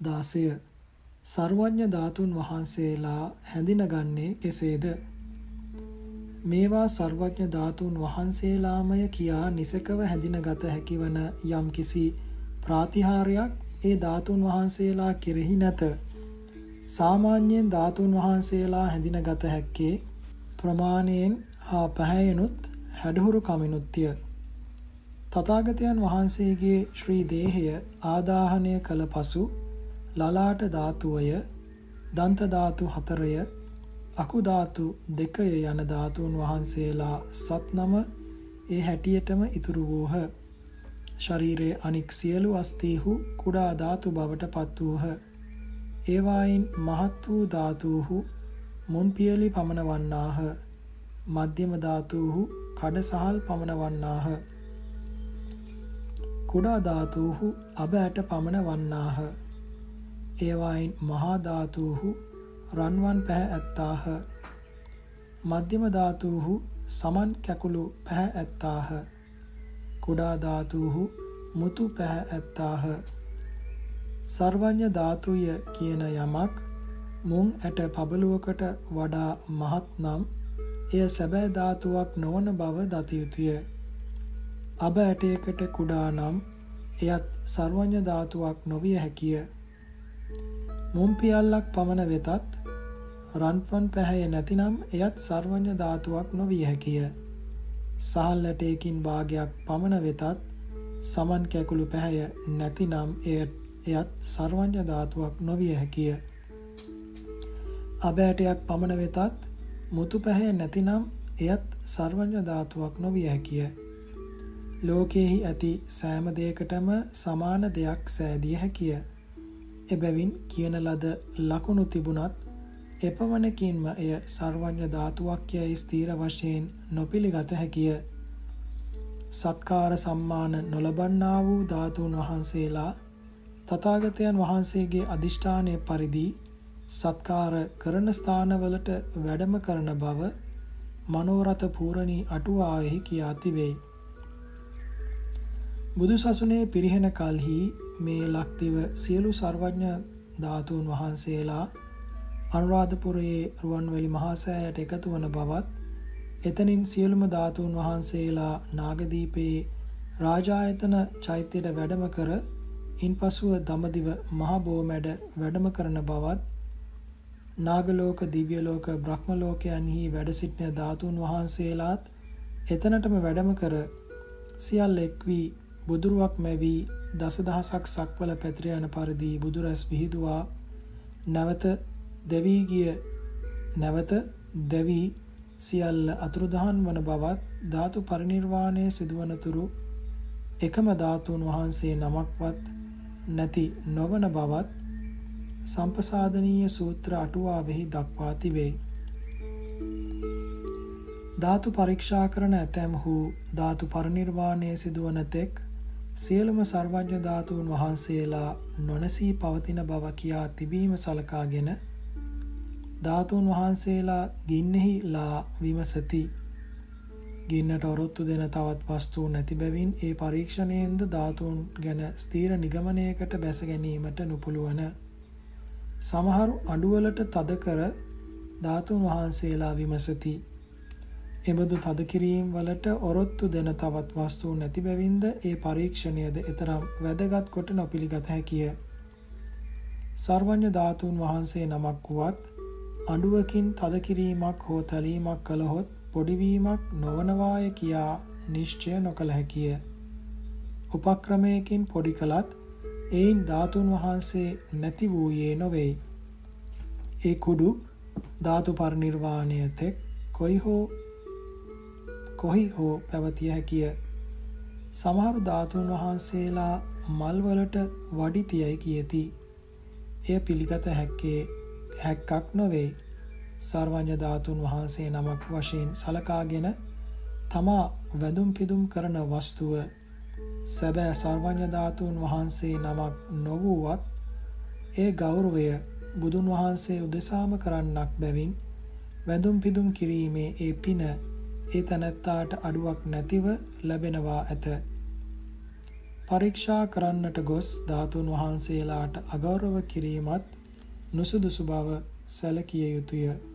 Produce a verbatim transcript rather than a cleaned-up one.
දාසය. සර්වඥ ධාතුන් වහන්සේලා හැඳිනගන්නේ කෙසේද? මේවා සර්වඥ ධාතුන් වහන්සේලාමය කියා නිසකව හැඳිනගත හැකිවන යම් කිසි ප්‍රාතිහාර්යයක් ඒ ධාතුන් වහන්සේලා කෙරෙහි නැත. සාමාන්‍යයෙන් ධාතුන් වහන්සේලා හැඳිනගත හැක්කේ ප්‍රමාණයෙන් හා පැහැයෙනුත් හැඩහුරු කමිනුත්ය. තථාගතයන් වහන්සේගේ ශ්‍රී දේහය ආදාහනය කළ පසු ලලාට ධාතුවය, දන්ත ධාතු හතරය, අකු ධාතු දෙකය යන ධාතුන් වහන්සේලා සත්නම ඒ හැටියටම ඉතුරු වූහ. ශරීරයේ අනික් සියලු අස්ථීහු කුඩා ධාතු බවට පත් වූහ. ඒවායින් මහත් වූ ධාතුහු මුන් පියලි පමණ වන්නාහ. මධ්‍යම ධාතුහු කඩ සහල් පමණ වන්නාහ. කුඩා ධාතුහු අබ ඇට පමණ වන්නාහ. ඒවායින් මහා ධාතුහු රන්වන් පැහැ ඇත්තාහ. මධ්‍යම ධාතුහු සමන් කැකුළු පැහැ ඇත්තාහ. කුඩා ධාතුහු මුතු පැහැ ඇත්තාහ. සර්වඥ ධාතුය කියන යමක් මුං ඇට පබළුවකට වඩා මහත් නම් එය සැබෑ ධාතුවක් නොවන බව දත යුතුය. අබ ඇටයකට කුඩා නම් එයත් සර්වඥ ධාතුවක් නොවිය හැකිය. මුම් පියල්ලක් පමණ වෙතත් රන්වන් පැහැය නැතිනම් එයත් සර්වඥ ධාතුවක් නොවිය හැකිය. සහල් ඇටයකින් භාගයක් පමණ වෙතත් සමන් කැකුළු පැහැය නැතිනම් එයත් සර්වඥ ධාතුවක් නොවිය හැකිය. අබ ඇටයක් පමණ වෙතත් මුතු පැහැය නැතිනම් එයත් සර්වඥ ධාතුවක් නොවිය හැකිය. ලෝකයෙහි ඇති සෑම දෙයකටම සමාන දෙයක් සෑදිය හැකිය. එබැවින් කියන ලද ලකුණු තිබුණත් එපමණකින්ම එය සර්වඥ ධාතුවක් යයි ස්ථීර වශයෙන් නොපිළිගත හැකිය. සත්කාර සම්මාන නොලබන්නා වූ ධාතුන් වහන්සේලා තථාගතයන් වහන්සේගේ අදිෂ්ඨානය පරිදි සත්කාර කරන ස්ථානවලට වැඩම කරන බව මනෝරථ පූරණී අටුවාවෙහි කියා තිබේ. බුදු සසුනේ පිරිහෙන කල්හි මේ ලක්දිව සියලු සර්වඥ ධාතුන් වහන්සේලා අනුරාධපුරයේ රුවන්වැලි මහා සෑයට එකතු වන බවත්, එතනින් සියලුම ධාතුන් වහන්සේලා නාගදීපයේ රාජායතන චෛත්‍යයට වැඩම කර ඉන්පසුව දඹදිව මහ බෝමැඩ වැඩම කරන බවත්, නාගලෝක, දිව්‍යලෝක, බ්‍රහ්මලෝකයන්හි වැඩ සිටින ධාතුන් වහන්සේලාත් එතනටම වැඩම කර සියල්ල එක් වී බුදුරුවක් මැවී දසදහසක් සක්වල පැතිර යන පරිදි බුදුරැස් විහිදුවා නැවත දෙවී ගිය නැවත දෙවී සියල්ල අතුරුදහන් වන බවත්, ධාතු පරිනිර්වාණය සිදුවනතුරු එකම ධාතුන් වහන්සේ නමක්වත් නැති නොවන බවත් සම්පසාදනීය සූත්‍ර අටුවාවෙහි දක්වා තිබේ. ධාතු පරීක්ෂා කරන ඇතැම්හු ධාතු පරිනිර්වාණය සිදුවන තෙක් සියලුම සර්වඥ ධාතුන් වහන්සේලා නොනැසී පවතින බව කියා තිබීම සලකාගෙන ධාතුන් වහන්සේලා ගින්නෙහි ලා විමසති. ගින්නට ඔරොත්තු දෙන තවත් වස්තුන් නැති බැවින් ඒ පරීක්ෂණයෙන්ද ධාතුන් ගැන ස්ථීර නිගමනයකට බැස ගැනීමට නොපුළුවන. සමහරු අඩුවලට තද කර ධාතුන් වහන්සේලා විමසති. එබඳු තද කිරීම් වලට ඔරොත්තු දෙන තවත් වස්තුන් නැති බැවින්ද ඒ පරීක්ෂණයද එතරම් වැදගත් කොට නොපිළිගත හැකිය. සර්වඥ ධාතුන් වහන්සේ නමක් වුවත් අඩුවකින් තද කිරීමක් හෝ තැලීමක් කළහොත් පොඩිවීමක් නොවනවාය කියා නිශ්චය නොකළ හැකිය. උපක්‍රමයකින් පොඩි කළත් එයින් ධාතුන් වහන්සේ නැති වූයේ නොවේ. ඒ කුඩු ධාතු පරිනිර්වාණය තෙක් කොයි හෝ කොහි හෝ පැවතිය හැකිය. සමහර ධාතුන් වහන්සේලා මල්වලට වඩි තියයි කියති. එය පිළිගත හැක්කේ හැක්කක් නොවේ. සර්වඥ ධාතුන් වහන්සේ නමක් වශයෙන් සලකාගෙන තමා වැදුම් පිදුම් කරන වස්තුව සැබෑ සර්වඥ ධාතුන් වහන්සේ නමක් නොවුවත් ඒ ගෞරවය බුදුන් වහන්සේ උදෙසාම කරන්නක් බැවින් වැදුම් පිදුම් කිරීමේ ඒ පින ඒ තැනැත්තාට අඩුවක් නැතිව ලැබෙනවා ඇත. පරීක්ෂා කරන්නට ගොස් ධාතුන් වහන්සේලාට අගෞරව කිරීමත් නුසුදුසු බව සැලකිය යුතුය.